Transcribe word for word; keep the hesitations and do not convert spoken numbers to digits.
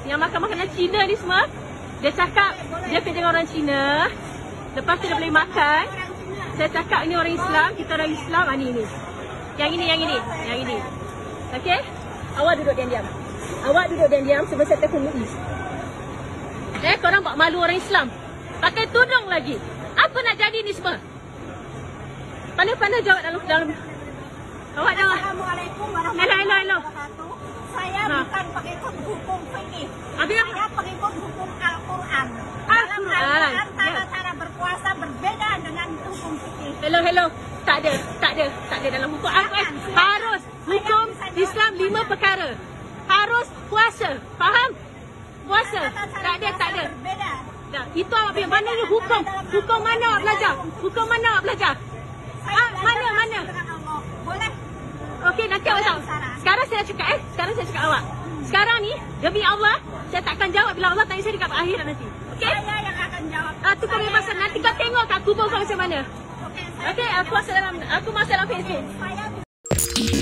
yang makan makanan Cina ni semua, dia cakap dia pergi dengan orang Cina. Lepas tu dia boleh makan. Saya cakap ini orang Islam, kita orang Islam. Ah, ni ni. Yang ini, yang ini, yang ini. Okey? Awak duduk diam-diam. Awak duduk diam-diam sebab saya telefon M U I. Eh, korang buat malu orang Islam. Pakai tudung lagi. Apa nak jadi ni semua? Pandai-pandai jawab dalam dalam. Awak jangan. Assalamualaikum warahmatullahi wabarakatuh. Saya ha. bukan pengikut hukum fikih. Saya pengikut hukum Al-Quran. Dalam Al-Quran cara-cara berpuasa berbeda dengan hukum fikih. Hello, hello. Tak ada, tak ada, tak ada dalam hukum Al-Quran. Harus hukum Islam lima perkara. Harus puasa. Faham? Puasa. Tak ada, tak ada. Dah, itu awak punya. Mana ni hukum? Hukum mana awak belajar? Hukum mana awak belajar? Ah, mana, mana? Boleh. Okey, nanti awak tahu. Sekarang saya cakap eh. Sekarang saya cakap awak. Sekarang ni, demi Allah, saya tak akan jawab bila Allah tanya saya dekat akhirat nanti. Okey? Saya yang akan jawab. Ah, tu kau punya pasal. Nanti kau tengok kat kubur kau macam mana. Okey, aku masuk dalam aku masuk dalam Facebook.